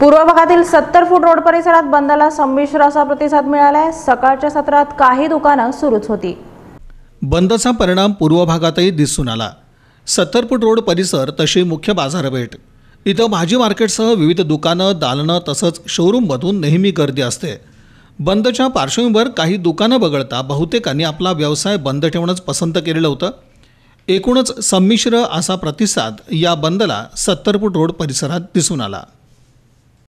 पूर्व भागातील 70 फूट रोड परिसरात बंदला संमिश्र असा प्रतिसाद मिळाला आहे। सकाळच्या सत्रात काही दुकानं सुरूच होती। बंदचा परिणाम पूर्व भागातही दिसून आला। 70 फूट रोड परिसर तशी मुख्य बाजारपेठ, इथं भाजी मार्केटसह विविध दुकानं, दालनं तसंच शोरूममधून नेहमी गर्दी असते। बंदच्या पार्श्वभूमीवर काही दुकानं वगळता बहुतेकांनी आपला व्यवसाय बंद ठेवणंच पसंत केलेलं होतं। एकूणच संमिश्र असा प्रतिसाद या बंदला 70 फूट रोड परिसरात दिसून आला।